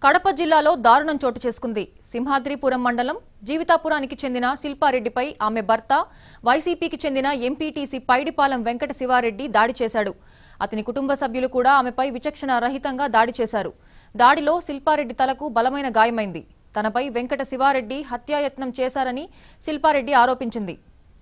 కడప జిల్లాలో దారుణం చోటు చేసుకుంది. సింహాద్రిపురం మండలం జీవితాపురానికి చెందిన శిల్పారెడ్డిపై ఆమె భర్త వైసీపీకి చెందిన ఎంపీటీసీ పైడిపాలెం వెంకట శివారెడ్డి దాడి చేశాడు. అతని కుటుంబ సభ్యులు కూడా ఆమెపై విచక్షణ రహితంగా దాడి చేశారు. దాడిలో శిల్పారెడ్డి తలకు బలమైన గాయమైంది. తనపై వెంకట శివారెడ్డి హత్యాయత్నం చేశారని శిల్పారెడ్డి ఆరోపించింది.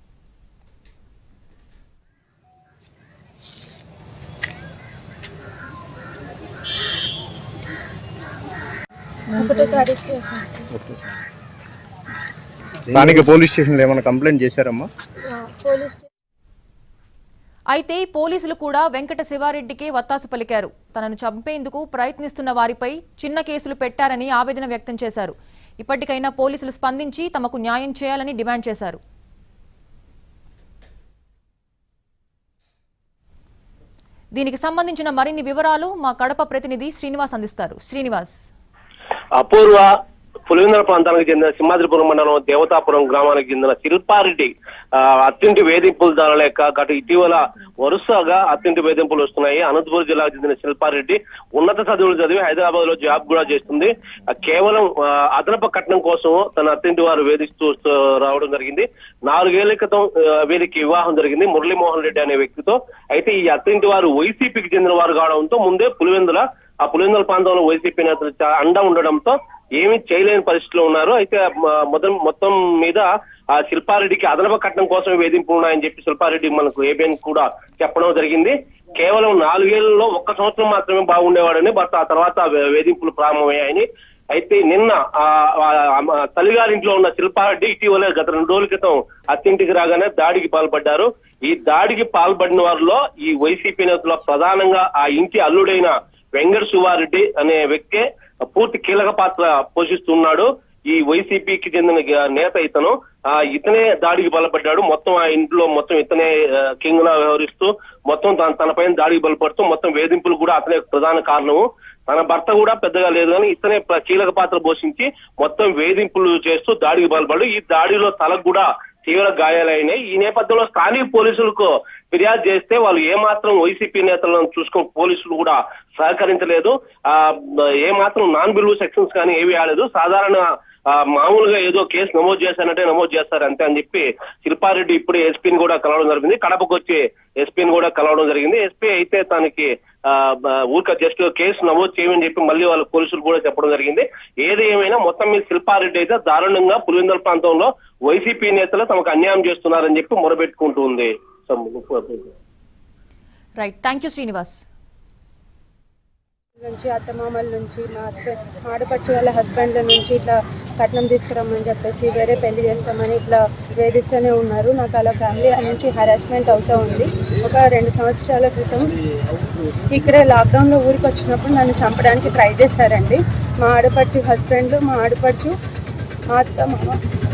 స్థానిక పోలీస్ స్టేషన్లో ఏమైనా కంప్లైంట్ చేశారమ్మా? అయితే పోలీసులు కూడా వెంకట శివారెడ్డికే వత్తాసు పలికారు. తనను చంపేందుకు ప్రయత్నిస్తున్న వారిపై చిన్న కేసులు పెట్టారని ఆవేదన వ్యక్తం చేశారు. ఇప్పటికైనా పోలీసులు స్పందించి తమకు న్యాయం చేయాలని డిమాండ్ చేశారు. దీనికి సంబంధించిన మరిన్ని వివరాలు మా కడప ప్రతినిధి శ్రీనివాస్ అందిస్తారు. శ్రీనివాస్, అపూర్వ పులివెందుల ప్రాంతానికి చెందిన సింహాద్రిపురం మండలం దేవతాపురం గ్రామానికి చెందిన శిల్పారెడ్డి అత్యంత వేధింపుల దాని లేక గటు ఇటీవల వరుసగా అత్యంత వేధింపులు వస్తున్నాయి. అనంతపురం జిల్లాకు చెందిన శిల్పారెడ్డి ఉన్నత చదువులు చదివి హైదరాబాద్ లో జాబ్ కూడా చేస్తుంది. కేవలం అదనపు కట్నం కోసం తన అత్యంటి వారు వేధిస్తూ రావడం జరిగింది. 4 ఏళ్ల క్రితం వీరికి వివాహం జరిగింది మురళీమోహన్ రెడ్డి అనే వ్యక్తితో. అయితే ఈ అత్యంటి వారు వైసీపీకి చెందిన వారు కావడంతో ముందే పులివెందుల ప్రాంతంలో వైసీపీ నేతలు అండ ఉండడంతో ఏమీ చేయలేని పరిస్థితిలో ఉన్నారు. అయితే మొత్తం మీద ఆ శిల్పారెడ్డికి అదనపు కట్నం కోసం వేధింపులు ఉన్నాయని చెప్పి శిల్పారెడ్డి మనకు ఏబిఎన్ కూడా చెప్పడం జరిగింది. కేవలం 4 ఏళ్లలో 1 సంవత్సరం మాత్రమే బాగుండేవాడని, బట్ ఆ తర్వాత వేధింపులు ప్రారంభమయ్యాయని. అయితే నిన్న తల్లిగారింట్లో ఉన్న శిల్పారెడ్డి ఇటీవల గత 2 రోజుల క్రితం అత్తింటికి రాగానే దాడికి పాల్పడ్డారు. ఈ దాడికి పాల్పడిన వారిలో ఈ వైసీపీ నేతల ప్రధానంగా ఆ ఇంటి అల్లుడైన వెంకట శివారెడ్డి అనే వ్యక్తే పూర్తి కీలక పాత్ర పోషిస్తున్నాడు. ఈ వైసీపీకి చెందిన నేత ఇతనే దాడికి బలపడ్డాడు. మొత్తం ఆ ఇంట్లో మొత్తం ఇతనే కింగ్ లా వ్యవహరిస్తూ మొత్తం తనపైన దాడికి బలపడుతూ మొత్తం వేధింపులు కూడా అతనే ప్రధాన కారణము. తన భర్త కూడా పెద్దగా లేదు కానీ ఇతనే కీలక పాత్ర పోషించి మొత్తం వేధింపులు చేస్తూ దాడికి బలపడ్డాడు. ఈ దాడిలో తలకు కూడా తీవ్ర గాయాలైనాయి. ఈ నేపథ్యంలో స్థానిక పోలీసులకు ఫిర్యాదు చేస్తే వాళ్ళు ఏమాత్రం వైసీపీ నేతలను చూసుకుని పోలీసులు కూడా సహకరించలేదు. ఏమాత్రం నాన్ బిల్లు సెక్షన్స్ కానీ ఏవి ఆడలేదు. సాధారణ మామూలుగా ఏదో కేసు నమోదు చేశానంటే నమోదు చేస్తారు అంతే అని చెప్పి శిల్పారెడ్డి ఇప్పుడే ఎస్పీని కూడా కలవడం జరిగింది. కడపకు వచ్చి ఎస్పీని కూడా కలవడం జరిగింది. ఎస్పీ అయితే తనకి ఊరిక జస్ట్ కేసు నమోదు చేయమని చెప్పి మళ్ళీ వాళ్ళ పోలీసులు కూడా చెప్పడం జరిగింది. ఏది ఏమైనా మొత్తం మీద శిల్పారెడ్డి అయితే దారుణంగా పులివెందుల ప్రాంతంలో వైసీపీ నేతలు తమకు అన్యాయం చేస్తున్నారని చెప్పి మొరబెట్టుకుంటూ ఉంది. Right, thank you Srinivas. నుంచి అత్తమామల నుంచి మా ఆడపడుచు వాళ్ళ హస్బెండ్ల నుంచి ఇట్లా కట్నం తీసుకురమ్మని చెప్పేసి వేరే పెళ్లి చేస్తామని ఇట్లా వేధిస్తూనే ఉన్నారు. నాకు అలా ఫ్యామిలీ నుంచి హెరాస్మెంట్ అవుతూ ఉంది. ఒక 2 సంవత్సరాల క్రితం ఇక్కడే లాక్డౌన్లో ఊరికి వచ్చినప్పుడు నన్ను చంపడానికి ట్రై చేశారండి. మా ఆడపడుచు హస్బెండ్, మా ఆడపడుచు, మా అత్తమామ,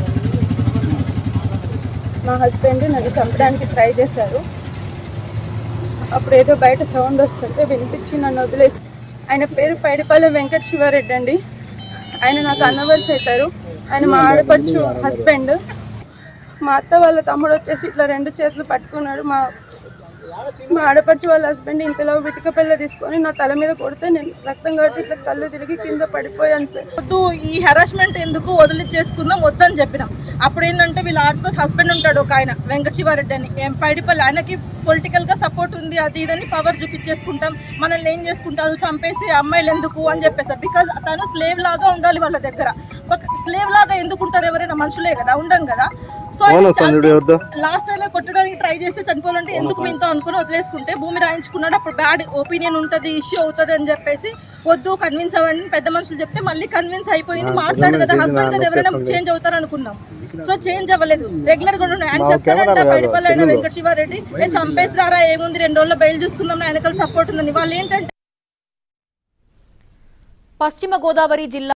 మా హస్బెండ్ నన్ను చంపడానికి ట్రై చేశారు. అప్పుడు ఏదో బయట సౌండ్ వస్తుంటే వినిపించి నన్ను వదిలేసి, ఆయన పేరు పైడిపాలెం వెంకట శివారెడ్డి అండి. ఆయన నాకు అన్నవర్స్ అవుతారు. ఆయన మా ఆడపడుచు హస్బెండ్. మా అత్త వాళ్ళ తమ్ముడు వచ్చేసి ఇట్లా 2 చేతులు పట్టుకున్నాడు. మా ఆడపడుచు వాళ్ళ హస్బెండ్ ఇంతలో విటిక పిల్ల తీసుకొని నా తల మీద కొడితే నేను రక్తం కాబట్టి ఇట్లా కళ్ళు తిరిగి కింద పడిపోయాను సార్. వద్దు, ఈ హెరాస్మెంట్ ఎందుకు వదిలిచ్చేసుకుందాం వద్దని చెప్పినాం. అప్పుడు ఏంటంటే వీళ్ళ హస్బెండ్ ఉంటాడు ఒక ఆయన వెంకట శివారెడ్డి అని, పైడిపల్లి. ఆయనకి పొలిటికల్ గా సపోర్ట్ ఉంది, అది ఇదని పవర్ చూపించేసుకుంటాం, మనల్ని ఏం చేసుకుంటారు, చంపేసి అమ్మాయిలు ఎందుకు అని చెప్పేసారు. బికాజ్ తను స్లేవ్ లాగా ఉండాలి వాళ్ళ దగ్గర. స్లేవ్ లాగా ఎందుకు ఉంటారు? ఎవరైనా మనుషులే కదా, ఉండం కదా. సో లాస్ట్ టైమే కొట్టడానికి ట్రై చేస్తే చనిపోవాలంటే ఎందుకు మీతో అనుకుని వదిలేసుకుంటే భూమి రాయించుకున్నాడు. అప్పుడు బ్యాడ్ ఒపీనియన్ ఉంటుంది, ఇష్యూ అవుతుంది అని చెప్పేసి వద్దు కన్విన్స్ అవ్వండి పెద్ద మనుషులు చెప్తే మళ్ళీ కన్విన్స్ అయిపోయింది. మాట్లాడు కదా హస్బెండ్ కదా, ఎవరైనా చేంజ్ అవుతారు అనుకున్నాం. సో చేంజ్ అవ్వలేదు, రెగ్యులర్ కూడా ఆయన చెప్తారంట పైడిపల్లి అయిన వెంకట శివారెడ్డి చంపేసి రారా ఏముంది 2 రోజుల్లో బయలు చూసుకుందాం, నా వెనకాల సపోర్ట్ ఉందని. వాళ్ళు ఏంటంటే పశ్చిమ గోదావరి జిల్లా